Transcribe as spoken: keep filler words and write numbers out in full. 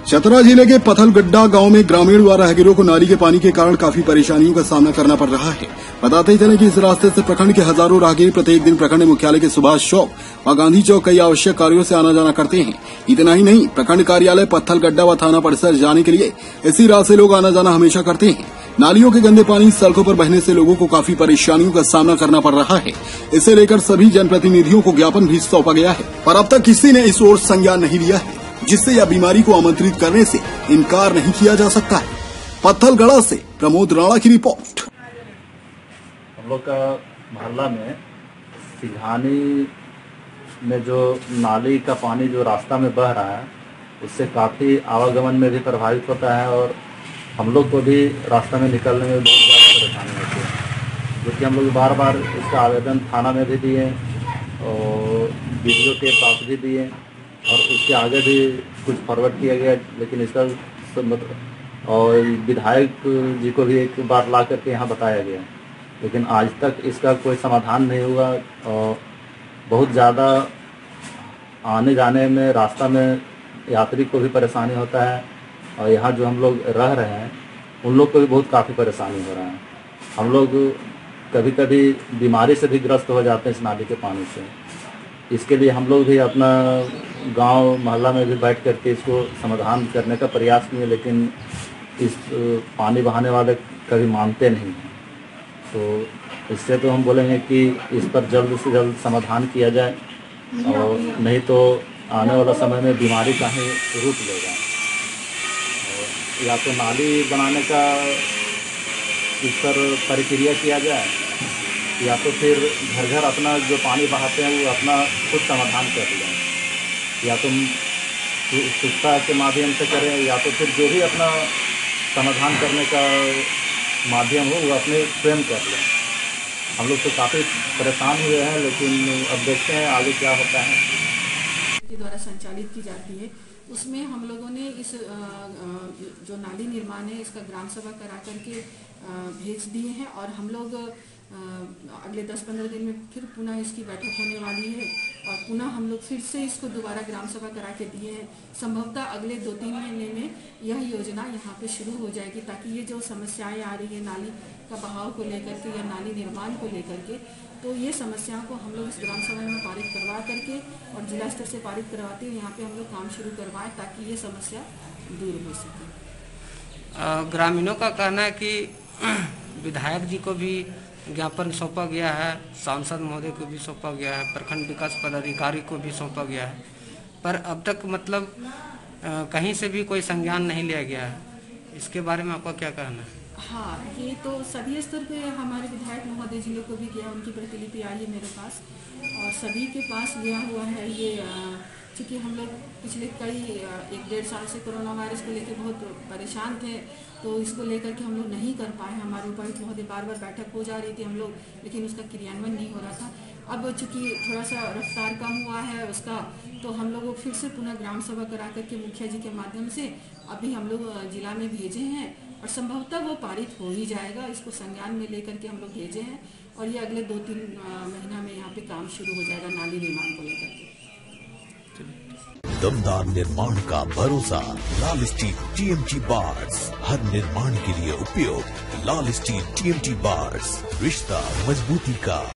चतरा जिले के पथलगड्डा गांव में ग्रामीण व राहगीरों को नाली के पानी के कारण काफी परेशानियों का सामना करना पड़ रहा है। बताते चले कि इस रास्ते से प्रखंड के हजारों राहगीर प्रत्येक दिन प्रखंड मुख्यालय के सुभाष चौक व गांधी चौक कई आवश्यक कार्यों से आना जाना करते हैं। इतना ही नहीं, प्रखंड कार्यालय पत्थलगड्डा व थाना परिसर जाने के लिए इसी राह से लोग आना जाना हमेशा करते हैं। नालियों के गंदे पानी सड़कों पर बहने से लोगों को काफी परेशानियों का सामना करना पड़ रहा है। इसे लेकर सभी जनप्रतिनिधियों को ज्ञापन भी सौंपा गया है, पर अब तक किसी ने इस ओर संज्ञान नहीं लिया है, जिससे यह बीमारी को आमंत्रित करने से इनकार नहीं किया जा सकता है। पत्थलगड़ा से प्रमोद राणा की रिपोर्ट। हम लोग का मोहल्ला में सिंघानी में जो नाली का पानी जो रास्ता में बह रहा है, उससे काफ़ी आवागमन में भी प्रभावित होता है और हम लोग को भी रास्ता में निकलने में बहुत ज़्यादा परेशानी होती है। क्योंकि हम लोग बार बार इसका आवेदन थाना में भी दिए और वीडियो के पास भी दिए और उसके आगे भी कुछ फॉरवर्ड किया गया, लेकिन इसका और विधायक जी को भी एक बार ला करके यहाँ बताया गया, लेकिन आज तक इसका कोई समाधान नहीं हुआ। और बहुत ज़्यादा आने जाने में रास्ता में यात्री को भी परेशानी होता है और यहाँ जो हम लोग रह रहे हैं उन लोग को भी बहुत काफ़ी परेशानी हो रहा है। हम लोग कभी कभी बीमारी से भी ग्रस्त हो जाते हैं इस नाली के पानी से। इसके लिए हम लोग भी अपना गांव मोहल्ला में भी बैठ करके इसको समाधान करने का प्रयास किए, लेकिन इस पानी बहाने वाले कभी मानते नहीं हैं। तो इससे तो हम बोलेंगे कि इस पर जल्द से जल्द समाधान किया जाए और नहीं तो आने वाला समय में बीमारी का ही रूप लेगा। या तो नाली बनाने का इस पर प्रक्रिया किया जाए या तो फिर घर घर अपना जो पानी बहाते हैं वो अपना खुद समाधान कर लें, या तो सुस्ता के माध्यम से करें या तो फिर जो भी अपना समाधान करने का माध्यम हो वो अपने स्वयं कर लें। हम लोग तो काफ़ी परेशान हुए हैं, लेकिन अब देखते हैं आगे क्या होता है। के द्वारा संचालित की जाती है, उसमें हम लोगों ने इस जो नाली निर्माण है इसका ग्राम सभा करा करके भेज दिए हैं और हम लोग अगले दस पंद्रह दिन में फिर पुनः इसकी बैठक होने वाली है और पुनः हम लोग फिर से इसको दोबारा ग्राम सभा करा के दिए हैं। संभवतः अगले दो तीन महीने में यह योजना यहाँ पे शुरू हो जाएगी, ताकि ये जो समस्याएं आ रही है नाली का बहाव को लेकर के या नाली निर्माण को लेकर के, तो ये समस्याओं को हम लोग इस ग्राम सभा में पारित करवा करके और जिला स्तर से पारित करवाते हुए यहाँ पे हम लोग काम शुरू करवाएं ताकि ये समस्या दूर हो सके। ग्रामीणों का कहना है कि विधायक जी को भी ज्ञापन सौंपा गया है, सांसद महोदय को भी सौंपा गया है, प्रखंड विकास पदाधिकारी को भी सौंपा गया है, पर अब तक मतलब कहीं से भी कोई संज्ञान नहीं लिया गया है। इसके बारे में आपका क्या कहना है? हाँ, ये तो सभी स्तर पे हमारे विधायक महोदय जी को भी गया, उनकी प्रतिलिपि आई है मेरे पास और सभी के पास गया हुआ है। ये चूँकि हम लोग पिछले कई एक डेढ़ साल से कोरोना वायरस को लेकर बहुत परेशान थे, तो इसको लेकर के हम लोग नहीं कर पाए। हमारे उपायुक्त महोदय बार बार बैठक हो जा रही थी हम लोग, लेकिन उसका क्रियान्वयन नहीं हो रहा था। अब चूँकि थोड़ा सा रफ्तार कम हुआ है उसका, तो हम लोग फिर से पुनः ग्राम सभा करा करके मुखिया जी के माध्यम से अभी हम लोग जिला में भेजे हैं और संभवतः वो पारित हो ही जाएगा। इसको संज्ञान में लेकर के हम लोग भेजे हैं और ये अगले दो तीन महीना में यहाँ पे काम शुरू हो जाएगा नाली निर्माण को लेकर के। दमदार निर्माण का भरोसा लाल स्टील टीएमटी बार्स, हर निर्माण के लिए उपयोग लाल स्टील टीएमटी बार्स, रिश्ता मजबूती का।